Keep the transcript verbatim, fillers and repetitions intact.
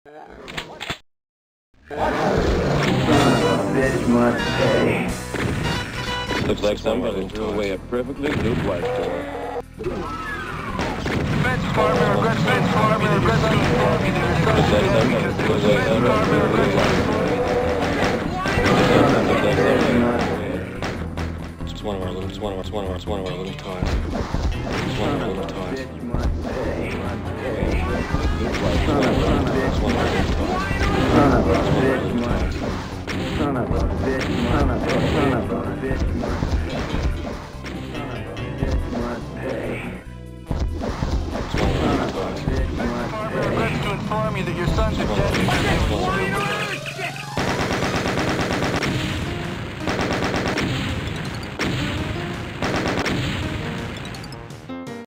Bitch must pay. Looks like somebody threw away a perfectly good white door. Fence farmer, regrets fence farmer, regrets farming their Looks like somebody threw away a perfectly good white door. It's one of our little, it's one of our, it's one of our, it's one of our little toys. It's one of our little toys. Bitch must pay. Good white door. It's one of our little toys. Son of a bitch must. Son of a bitch must. Son of a bitch must. Son of a bitch must pay. It's one of our little toys. Bitch must pay. regrets to inform you that your son's a dead.